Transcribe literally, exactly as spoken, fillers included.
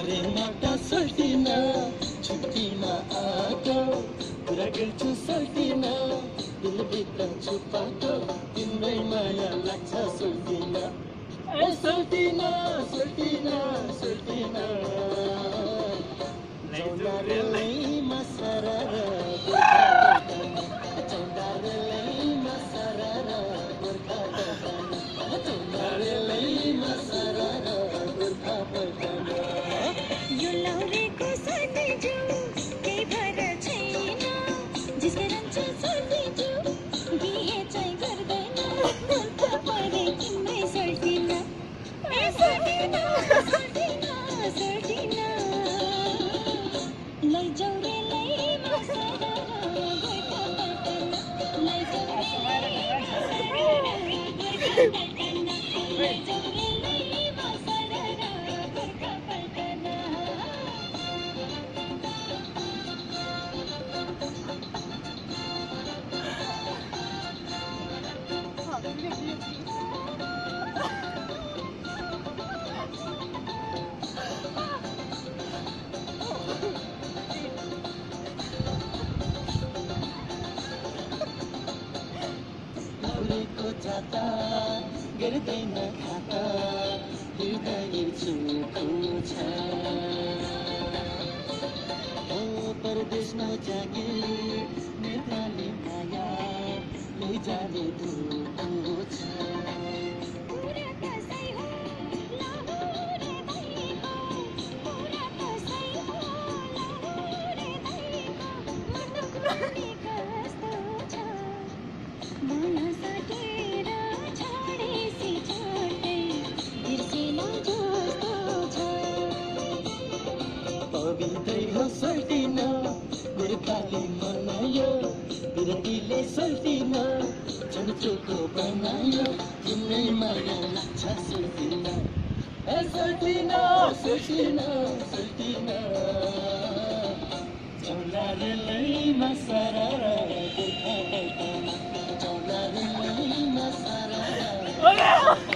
प्रेममा त सर्दिन छुट्टीमा आएको कुरा गर्छु सर्दिन दिलभित्र छुपाएको तिम्रै माया लाग्छ सर्दिन ए सर्दिन सर्दिन सर्दिन चौधारेलैमा सरर चौधारेलैमा सरर गोर्खा पटन चौधारेलैमा सरर गोर्खा पटन यो लौरेको सर्दी जाऊ केही भएर छैन जिसले रहन्छ सर्दी जाऊ बिहे चाहिँ गर्दैन गोर्खा परे तिम्रै सर्दिन ए सर्दिन सर्दिन सर्दिन लैजाऊ रे लैमा सरर गोर्खा पटन लैजाऊ रे लैमा सरर गोर्खा पटन लैजाऊ रे लैमा सरर गोर्खा पटन लौरेको जाता गर्दैन खाता हृदय चुको छ ओ परदेशमा जागिर नेपाली माया लैजाने दुःखो छ पूरा कसै हो लाहुरे दैको पूरा कसै हो लाहुरे दैको मुटुकले कस्तो छ मन सटेर छाडेसी छाड्दै बिर्सेला जस्तो छ पवित्रै हो सर्दिन गोर्खाली मनायो विरतीले सर्दिन चुचुको बनायो तिम्रै माया लाग्छ सर्दिन ए सर्दिन सर्दिन सर्दिन चौधारेलैमा सरर गोर्खा पटन चौधारेलैमा सरर